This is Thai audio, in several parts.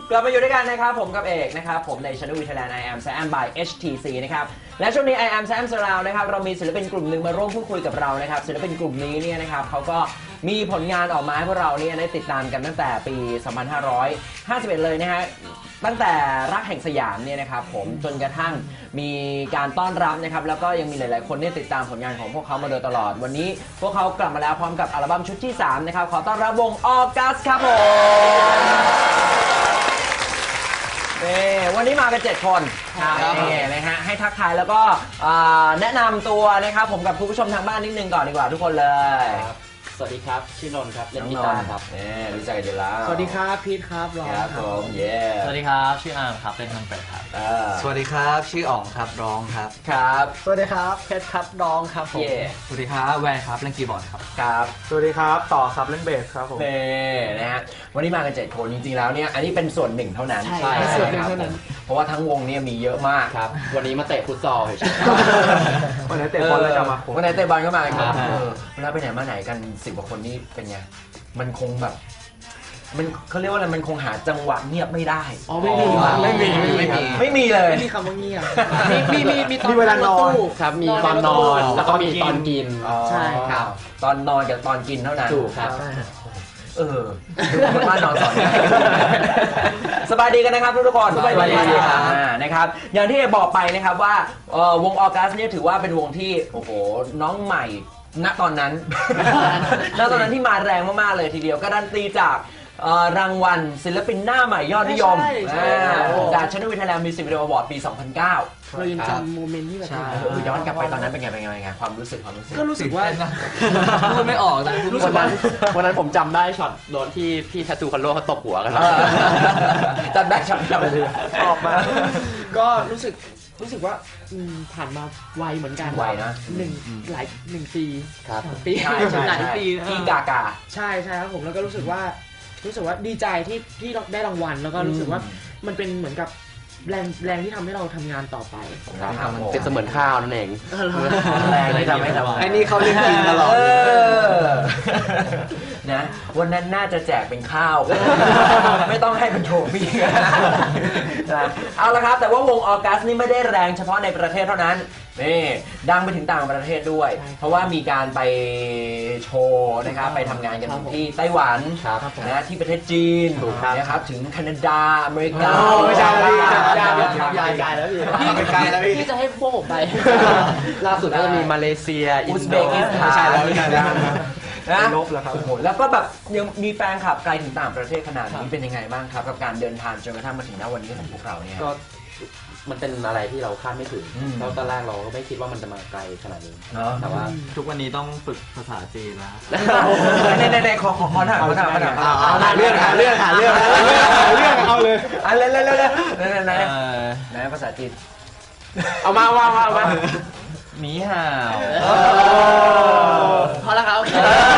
กลับมาอยู่ด้วยกันนะครับผมกับเอกนะครับผมใน Channel Thailand I am Sam by HTC นะครับและช่วงนี้ I am Sam Surround นะครับเรามีศิลปินกลุ่มหนึ่งมาร่วมพูดคุยกับเรานะครับศิลปินกลุ่มนี้เนี่ยนะครับเขาก็มีผลงานออกมาให้พวกเราเนี่ยได้ติดตามกันตั้งแต่ปี 2551 เลยนะฮะตั้งแต่รักแห่งสยามเนี่ยนะครับผมจนกระทั่งมีการต้อนรับนะครับแล้วก็ยังมีหลายๆคนเนี่ยติดตามผลงานของพวกเขามาโดยตลอดวันนี้พวกเขากลับมาแล้วพร้อมกับอัลบั้มชุดที่ 3 นะครับขอต้อนรับวงออกัสครับผมวันนี้มากัน7 คนนะฮะให้ทักทายแล้วก็แนะนำตัวนะครับผมกับคุณผู้ชมทางบ้านนิดนึงก่อนดีกว่าทุกคนเลยสวัสดีครับชื่อนนท์ครับเล่นกีตาร์ครับรู้จักกันอยู่แล้วสวัสดีครับพีทครับร้องครับผมสวัสดีครับชื่ออาร์มครับเล่นทำเป็ดครับสวัสดีครับชื่ออ๋องครับร้องครับครับสวัสดีครับเพชรครับร้องครับผมสวัสดีครับแวนครับเล่นคีย์บอร์ดครับครับสวัสดีครับต่อครับเล่นเบสครับผมนะฮะวันนี้มากัน7 คนจริงๆแล้วเนี่ยอันนี้เป็นส่วนหนึ่งเท่านั้นใช่ส่วนหนึ่งเท่านั้นเพราะว่าทั้งวงเนี่ยมีเยอะมากครับวันนี้มาเตะฟุตซอลเฉยวันไหนเตะบอลแล้วจะมาวันไหนเตะบอลก็มาครับเวลาไปไหนมาไหนกัน10 กว่าคนนี่เป็นไงมันคงแบบมันเขาเรียกว่าอะไรมันคงหาจังหวะเงียบไม่ได้ไม่มีเลยไม่มีคำว่าเงียบมีเวลานอนครับมีตอนนอนแล้วก็มีตอนกินใช่ครับตอนนอนกับตอนกินเท่านั้นถูกครับบ้านนอนสอนสบายดีกันนะครับทุกคนสบายดีครับนะครับอย่างที่บอกไปนะครับว่าวงออกัสเนี่ยถือว่าเป็นวงที่โอ้โหน้องใหม่ณตอนนั้นที่มาแรงมากๆเลยทีเดียวการันตีจากรางวัลศิลปินหน้าใหม่ยอดนิยมจาก Channel Thailand Music Video Award ปี 2009 เรายังจำโมเมนต์ที่แบบย้อนกลับไปตอนนั้นเป็นไงความรู้สึกก็รู้สึกว่าพูดไม่ออกนะรู้สึกวันนั้นผมจำได้ช็อตโดนที่พี่แททูคันโลเขาตบหัวกันจำได้ช็อตออกมาก็รู้สึกว่าผ่านมาไวเหมือนกันไวนะ 1 ปีครับปีหลายปีที่กาใช่ครับผมแล้วก็รู้สึกว่าดีใจที่เราได้รางวัลแล้วก็รู้สึกว่ามันเป็นเหมือนกับแรงที่ทำให้เราทำงานต่อไปเป็นเสมือนข้าวนั่นเองแรงที่ทำให้เราไอ้นี่เขาเรียกกินตลอดนะวันนั้นน่าจะแจกเป็นข้าวไม่ต้องให้เป็นโทฟี่นะเอาละครับแต่ว่าวงออกัสนี่ไม่ได้แรงเฉพาะในประเทศเท่านั้นนี่ดังไปถึงต่างประเทศด้วยเพราะว่ามีการไปโชว์นะครับไปทำงานกันที่ไต้หวันนะที่ประเทศจีนนะครับถึงแคนาดาอเมริกาไม่ใช่ยายไกลแล้วพี่จะให้พวกผมไปล่าสุดก็จะมีมาเลเซียอุซเบกิสถานนะลบแล้วครับแล้วก็แบบยังมีแฟนคลับไกลถึงต่างประเทศขนาดนี้เป็นยังไงบ้างครับกับการเดินทางจนกระทั่งมาถึงณวันนี้ของพวกเราเนี่ยก็มันเป็นอะไรที่เราคาดไม่ถึงแล้วตอนแรกเราก็ไม่คิดว่ามันจะมาไกลขนาดนี้แต่ว่าทุกวันนี้ต้องฝึกภาษาจีนแล้วในขอถามเรื่องเอาเลยไหนภาษาจีนเอามาหนีห่าวพอแล้วครับ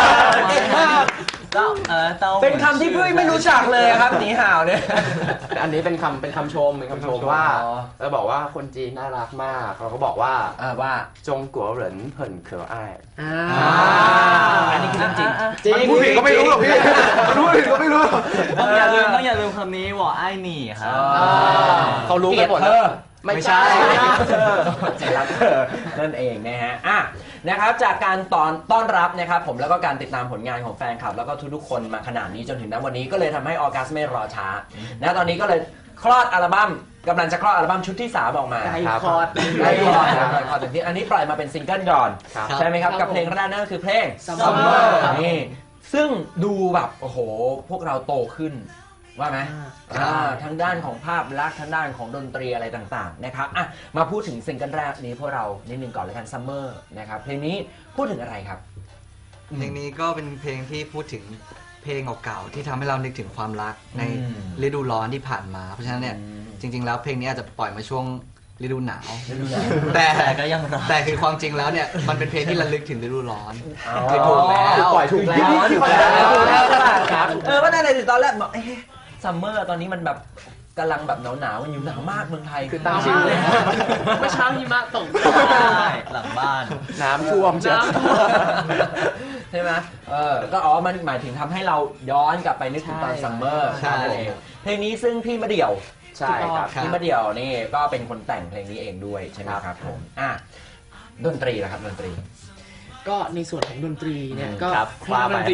เป็นคำที่พี่ไม่รู้จักเลยครับหนีห่าวเนี่ยอันนี้เป็นคำชมว่าเราบอกว่าคนจีนน่ารักมากเราก็บอกว่าจงกัวเหรินเหินเขียวอ้ายอันนี้คือเรื่องจริงพูดผิดก็ไม่รู้หรอกพี่พูดผิดก็ไม่รู้ต้องอย่าลืมคำนี้ว่าไอ้หนี่ครับเขารู้กันหมดไม่ใช่ใจรักเธอนั่นเองนะฮะนะครับจากการต้อนรับนะครับผมแล้วก็การติดตามผลงานของแฟนคลับแล้วก็ทุกๆคนมาขนาดนี้จนถึงณวันนี้ก็เลยทำให้ออกัสไม่รอช้านะตอนนี้ก็เลยคลอดอัลบั้มกำลังจะคลอดอัลบั้มชุดที่ 3 ออกมาคลอดอย่างที่อันนี้ปล่อยมาเป็นซิงเกิลก่อนใช่ไหมครับกับเพลงแรกนั่นก็คือเพลง Summer นี่ซึ่งดูแบบโอ้โหพวกเราโตขึ้นว่าไหมทั้งด้านของภาพลักษณ์ทั้งด้านของดนตรีอะไรต่างๆนะครับมาพูดถึงซิงเกิลแรกนี้พวกเรานิดนึงก่อนเลยกัน Summer นะครับเพลงนี้พูดถึงอะไรครับเพลงนี้ก็เป็นเพลงที่พูดถึงเพลงเก่าๆที่ทำให้เรานึกถึงความรักในฤดูร้อนที่ผ่านมาเพราะฉะนั้นเนี่ยจริงๆแล้วเพลงนี้อาจจะปล่อยมาช่วงฤดูหนาวแต่ก็ยังร้อนแต่คือความจริงแล้วเนี่ยมันเป็นเพลงที่ระลึกถึงฤดูร้อนคือถูกแล้วปล่อยถูกแล้วครับว่าในตอนแรกบอกซัมเมอร์ตอนนี้มันแบบกำลังแบบหนาวมันอยู่หนาวมากเมืองไทยคือตั้งชื่อเลยเมื่อเช้าหิมะตกหลังบ้านน้ำท่วมจ้ะใช่ไหมก็มันหมายถึงทำให้เราย้อนกลับไปนึกถึงตอนซัมเมอร์ใช่นั่นเองเพลงนี้ซึ่งพี่มะเดี่ยวใช่ครับพี่มะเดี่ยวนี่ก็เป็นคนแต่งเพลงนี้เองด้วยใช่ไหมครับผมดนตรีล่ะครับดนตรีก็ในส่วนของดนตรีเนี่ยก็ครับคณะดนตรี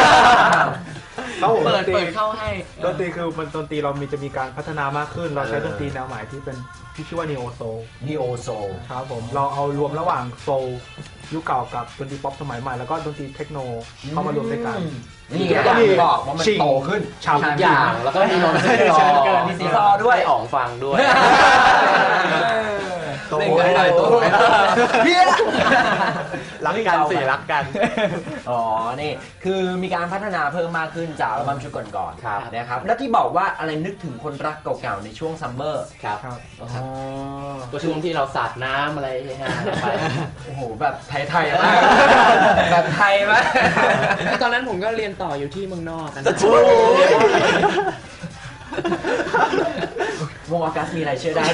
เปิดเข้าให้ดนตรีคือมันดนตรีเราจะมีการพัฒนามากขึ้น เราใช้ดนตรีแนวใหม่ที่ชื่อว่า Neo Soul Neo Soul ครับผมเราเอารวมระหว่างโซลยุคเก่ากับดนตรีป๊อปสมัยใหม่แล้วก็ดนตรีเทคโนเข้ามารวมด้วยกันนี่ไงแล้วก็มีบอกว่ามันโตขึ้นชาวทุกอย่างแล้วก็มีนนทรีใช่เกินมีสีซอด้วยให้อ๋องฟังด้วยโตเล่นกันหน่อยตัวเฮียรักกันสิรักกันอ๋อ นี่คือมีการพัฒนาเพิ่มมากขึ้นจากอัลบั้มชุดก่อนๆครับนะครับ แล้วที่บอกว่าอะไรนึกถึงคนรักเก่าๆในช่วงซัมเมอร์ครับครับอ๋อก็ช่วงที่เราสาดน้ำอะไรเฮฮาไปโอ้โห แบบไทยๆมาก แบบไทยมากตอนนั้นผมก็เรียนต่ออยู่ที่เมืองนอกกันวงออกัสมีอะไรเชื่อได้ไหม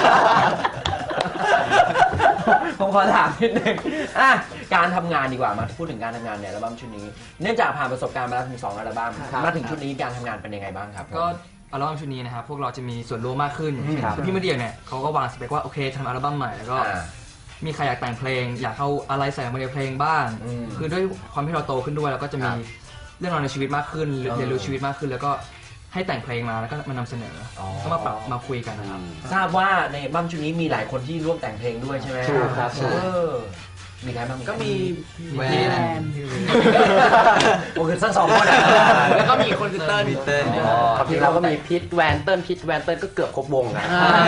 ผมขอถามนิดนึงการทำงานดีกว่ามาพูดถึงการทำงานในอัลบั้มชุดนี้ เนื่องจากผ่านประสบการณ์มาแล้วถึง2อัลบั้มครับมาถึงชุดนี้การทำงานเป็นยังไงบ้างครับก็อัลบั้มชุดนี้นะครับพวกเราจะมีส่วนร่วมมากขึ้นครับคือพี่มะเดี่ยวเนี่ยเขาก็วางสเปคว่าโอเคทำอัลบั้มใหม่แล้วก็อ่ามีใครอยากแต่งเพลง อยากเอาอะไรใส่ลงมาในเพลงบ้างอืมคือด้วยความที่เราโตขึ้นด้วยเราก็จะมีครับเรื่องราวในชีวิตมากขึ้นเออเรียนรู้ชีวิตมากขึ้น แล้วก็ให้แต่งเพลงมาแล้วก็มานำเสนอออก็มาปรับมาคุยกันนะครับทราบว่าในอัลบั้มชุดนี้มีหลายคนที่ร่วมแต่งเพลงด้วยใช่ไหมถูกครับเออมีใครบ้างก็มีแวแวน นโอ้คือทั้งสองคนแล้วก็มีอีกคนคือเติ้ลมีเติ้ลครับที่เราก็มีพิทแวนเติ้ลก็เกือบครบวงนะ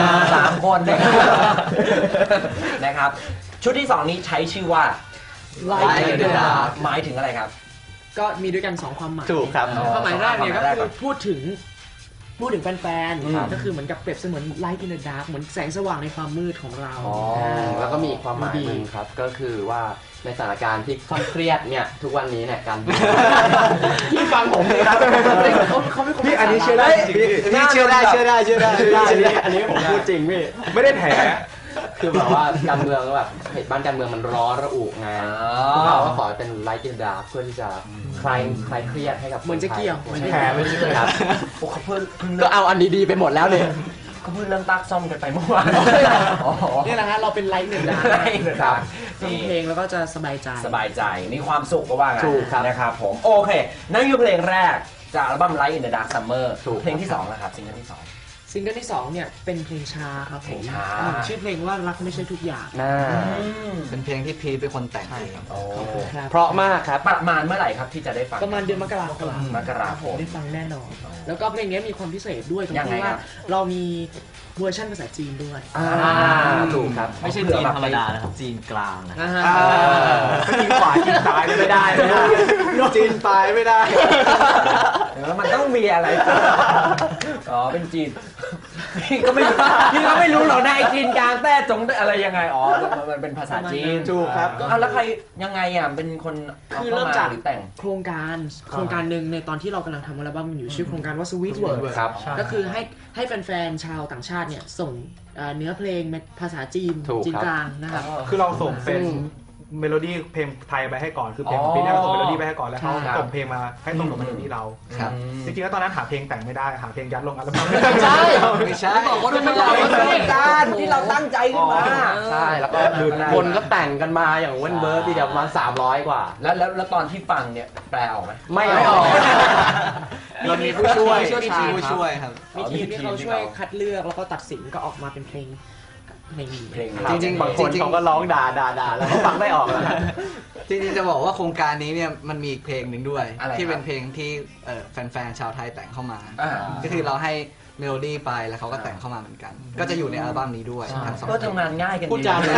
3 คนเลยนะครับ ชุดที่ 2 นี้ใช้ชื่อว่า Light in the Dark หมายถึงอะไรครับก็มีด้วยกัน 2 ความหมายถูกครับความหมายแรกเนี่ยความหก็มายแรกคือพูดถึงแฟนครับๆก็คือเหมือนกับเปรียบเสมือน light in the dark เหมือนแสงสว่างในความมืดของเราแล้วก็มีอีกความหมายหนึ่งครับ ก็คือว่าในสถานการณ์ที่ค่อนเครียดเนี่ยทุกวันนี้เนี่ยการที่ฟังผมเลยครับเขาไม่คงพี่อันนี้เชื่อได้จริงๆพี่เชื่อได้เชื่อได้เชื่อได้อันนี้ผมพูดจริงพี่ไม่ได้แถคือแบบว่าการเมืองแบบเหตุบ้านการเมืองมันร้อนระอุไงพวกเราก็ขอเป็นไลท์อินดาร์เพื่อที่จะคลายเครียดให้กับเหมือนจะเกี่ยวคนไทยแถไปเรื่อยครับโอ้เขาเพิ่งก็เอาอันดีๆไปหมดแล้วเนี่ยเขาเพิ่งเริ่มตักซ่อมกันไปเมื่อวานนี่แหละฮะเราเป็น light in the dark ครับฟังเพลงแล้วก็จะสบายใจสบายใจมีความสุขก็ว่ากันถูกครับนะครับผมโอเคนั่นคือเพลงแรกจากอัลบั้ม Light in the Dark Summer ถูกเพลงที่2นะครับซิงเกิลที่ 2 ซิงเกิลที่ 2 เนี่ยเป็นเพลงช้าครับผมเพลงช้าชื่อเพลงว่ารักไม่ใช่ทุกอย่างน่าเป็นเพลงที่พีทเป็นคนแต่งเองโอ้ครับเพราะมากครับประมาณเมื่อไหร่ครับที่จะได้ฟังประมาณเดือนมกราคมมกราคมได้ฟังแน่นอน แล้วก็เพลงนี้มีความพิเศษด้วยตรงยังไงที่ครัว่าบเรามีเวอร์ชันภาษาจีนด้วยถูกครับไม่ใช่จีนธรรมดานะครับ จีนกลางนะนะฮะก็จีนขวาจีนซ้ายไม่ได้ไม่ได้จีนปลายไม่ได้แล้วมันต้องมีอะไรอ๋อเป็นจีนพี่ก็ไม่รู้หรอกนะไอ้จีนกลางแต้จงอะไรยังไงอ๋อมันเป็นภาษาจีนถูกครับเอาแล้วใครยังไงอ่ะเป็นคนเอาคือเข้าเริ่มมาจากหรือแต่งโครงการหนึ่งในตอนที่เรากำลังทำอัลบั้มอยู่ชื่อโครงการว่า Sweet Word ครับก็คือให้แฟนๆชาวต่างชาติเนี่ยส่งเนื้อเพลงภาษาจีนถูกจีนครับกลางนะครับคือเราส่งเป็นเมโลดี้เพลงไทยไปให้ก่อนคือเพลงของปีนี้เราส่งเมโลดี้ไปให้ก่อนแล้วเขาครับส่งเพลงมาให้ตรงกับเมโลดี้เราครับจริงๆแล้วตอนนั้นหาเพลงแต่งไม่ได้หาเพลงยัดลงอัลบั้มใช่ไม่ใช่บอกว่ามันเราไม่การที่เราตั้งใจขึ้นมาใช่แล้วก็คนก็แต่งกันมาอย่างเว้นเบิร์ดทีเดียวประมาณ300 กว่าแล้วตอนที่ฟังเนี่ยแปลออกไหมไม่ออกเรามีผู้ช่วยมีผู้เชี่ยวชาญผู้ช่วยครับมีทีมที่เขาช่วยคัดเลือกแล้วก็ตัดสินก็ออกมาเป็นเพลงนี้เพลงจริงๆบางคนเขาก็ร้องด่าแล้วก็ฟังไม่ออกแล้วนะจริงๆจะบอกว่าโครงการนี้เนี่ยมันมีอีกเพลงหนึ่งด้วยอะไรที่คเป็รับนเพลงที่แฟนๆชาวไทยแต่งเข้ามาอ่าก็คือเราให้เมโลดี้ไปแล้วเขาก็แต่งเข้ามาเหมือนกัน ก็จะอยู่ในอัลบั้มนี้ด้วยทั้งสองก็ทำงานง่ายกันพูดจาดี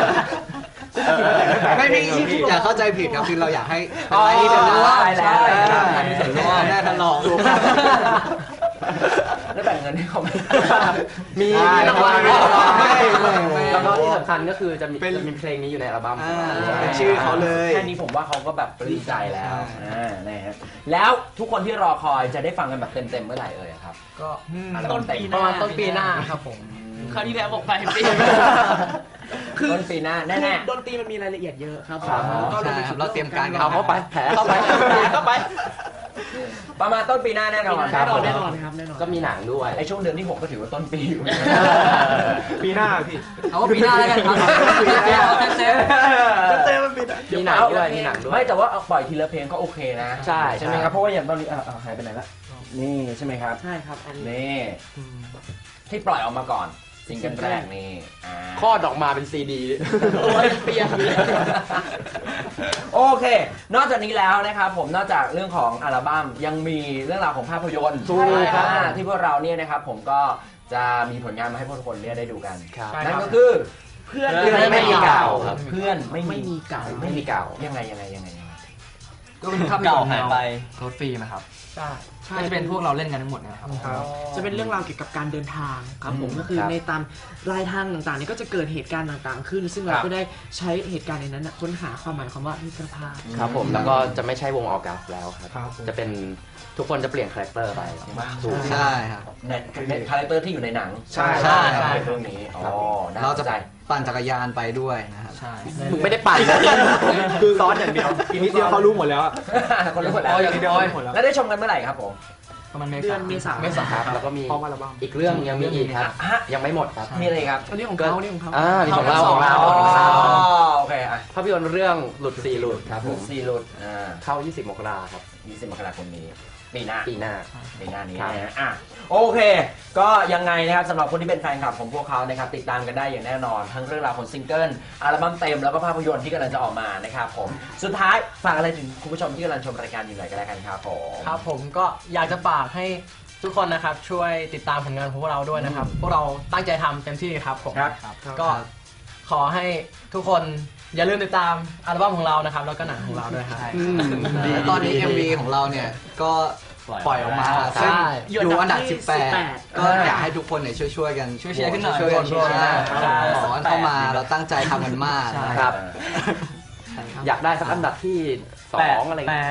ไม่มีอย่าเข้าใจผิดครับคือเราอยากให้อ๋อเป็นส่วนร่วมได้แล้วใช่มีส่วนร่วมได้ตลอดแล้วแบ่งเงินให้เขาไหมมีรางวัลแล้วก็ที่สำคัญก็คือจะมีเพลงนี้อยู่ในอัลบั้มของเราเป็นชื่อเขาเลยแค่นี้ผมว่าเขาก็แบบปลื้มใจแล้วนะฮะแล้วทุกคนที่รอคอยจะได้ฟังกันแบบเต็มๆเมื่อไหร่เอ่ยครับก็อัลบั้มเต็มประมาณต้นปีหน้าครับผมคราวที่แล้วบอกไปปีต้นปีหน้าแน่ดนตรีมันมีรายละเอียดเยอะครับครับก็รวมใช่ไปครัถึบงเราเตรียมการกันเอาเข้าไปแผลเข้าไปเข้าไปๆประมาณต้นปีหน้าแน่นอนครับแน่นอนครับแน่นอนก็มีหนังด้วยไอช่วงเดือนที่ 6 ก็ถือว่าต้นปีอยู่ปีหน้าพี่เอาว่าปีหน้าแล้วกันครับเซฟมีหนังด้วยมีหนังด้วยไม่แต่ว่าเอาปล่อยทีละเพลงก็โอเคนะใช่ใช่ไหมครับเพราะว่าอย่างตอนนี้หายไปไหนละนี่ใช่ไหมครับใช่ครับอันนี้นี่ที่ปล่อยออกมาก่อนซิงเกิลแรกนี่คลอดออกมาเป็นซีดีตัวเปียกเลยโอเค นอกจากนี้แล้วนะครับผมนอกจากเรื่องของอัลบั้มยังมีเรื่องราวของภาพยนตร์ถูกครับที่พวกเราเนี่ยนะครับผมก็จะมีผลงานมาให้พวกคนเนี่ยได้ดูกันครับนั่นก็คือเพื่อนเพื่อนไม่มีเก่าครับเพื่อนไม่ไม่มีเก่าไม่มีเก่ายังไงก็เป็นภาพยเก่านตร์หายไปรถฟิล์มนะครับใช่ก็จะเป็นพวกเราเล่นกันทั้งหมดนะครับครับจะเป็นเรื่องราวเกี่ยวกับการเดินทางครับผมก็คือครับในตามรายทางต่างๆเนี่ยก็จะเกิดเหตุการณ์ต่างๆ ขึ้น ซึ่งเราก็ได้ใช้เหตุการณ์ในนั้นน่ะค้นหาความหมายคำว่ามิตรภาพครับผมแล้วก็จะไม่ใช่วงออกัสแล้วครับครับผมจะเป็นทุกคนจะเปลี่ยนคาแรคเตอร์ไปถูกใช่ครับในคาแรคเตอร์ที่อยู่ในหนังใช่ใช่เป็นเรื่องนี้อ๋อน่าเราสจะนใจปั่นจักรยานไปด้วยนะครับใช่มึงไม่ได้ปั่นนะคือซ้อนอย่างเดียวอีกนิดเดียวเขารู้หมดแล้วอะคนรู้หมดแล้วอีกนิดเดียวเขารู้หมดแล้วแล้วได้ชมกันเมื่อไหร่ครับผมประมาณเมเดือษานเมษาเมษาครับแล้วก็มีพร้อมอัลบั้มอีกเรื่องยังมีอีกครับฮะยังไม่หมดครับมีอะไรครับอันนี้ของเขานี่ของเขามีของเราของเราอ๋อโอเคอ่ะภาพยนตร์เรื่องหลุด4หลุดครับผมซีรุดเข้า 20 มกราครับ 20 มกราคมนี้ปีหน้าปีหน้าปีหน้านี้ครับนะฮะอ่ะโอเค ก็ยังไงนะครับสำหรับคนที่เป็นแฟนคลับของพวกเขานะครับติดตามกันได้อย่างแน่นอนทั้งเรื่องราวของซิงเกิลอัลบั้มเต็มแล้วก็ภาพยนตร์ที่กำลังจะออกมานะครับผมสุดท้ายฝากอะไรถึงคุณผู้ชมที่กำลังชมรายการอยู่หน่อยก็แล้วกันครับผมครับผมก็อยากจะฝากให้ทุกคนนะครับช่วยติดตามผลงานของพวกเราด้วยนะครับ พวกเราตั้งใจทำเต็มที่ครับผมครับก็ขอให้ทุกคนอย่าลืมติดตามอัลบั้มของเรานะครับแล้วก็หนังของเราด้วยครับและตอนนี้ MV ของเราเนี่ยก็ปล่อยออกมาใช่ซึ่งอยู่อันดับที่ 18 ก็อยากให้ทุกคนเนี่ยช่วยๆกันช่วยเชียร์ขึ้นหน่อยช่วยๆกันช่วยๆใช่ขอกันเข้ามาเราตั้งใจทำกันมากใช่ครับ อยากได้สักอันดับที่2อะไรอย่างเงี้ย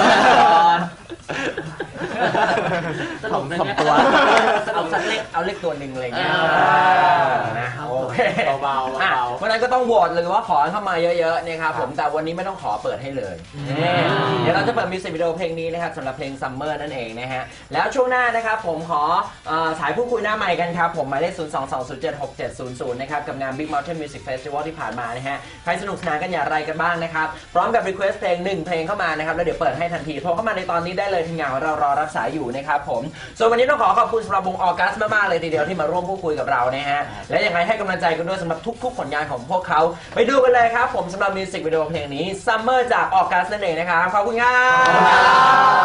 ตลกนะถ่อมตัวเอาสักเลขเอาเลขตัวหนึ่งอะไรเงี้ยนะโอเคเบาๆอ่ะเบาเพราะฉะนั้นก็ต้องโหวตหรือว่าขอเข้ามาเยอะๆนะครับผมแต่วันนี้ไม่ต้องขอเปิดให้เลยเดี๋ยวเราจะเปิดมิวสิกวิดีโอเพลงนี้นะครับสำหรับเพลง Summer นั่นเองนะฮะแล้วช่วงหน้านะครับผมขอสายพูดคุยหน้าใหม่กันครับผมหมายเลข 022076700 นะครับกับงาน Big Mountain Music Festival ที่ผ่านมานะฮะใครสนุกสนานกันอย่างไรกันบ้างนะครับพร้อมกับ request เพลง1เพลงเข้ามานะครับแล้วเดี๋ยวเปิดให้ทันทีโทรเข้ามาในตอนนี้ได้เลยทีมงานของเรารอรับสายอยู่นะครับผมส่วนวันนี้ต้องขอบคุณสำหรับวงออกัสมากๆเลยทีเดียวที่มาร่วมพูดคุยกับเรานะฮะและยังไงให้กำลังใจกันด้วยสำหรับทุกๆผลงานของพวกเขาไปดูกันเลยครับผมสำหรับมิวสิกวิดีโอเพลงนี้ Summer จากออกัสนั่นเองนะครับขอบคุณครับ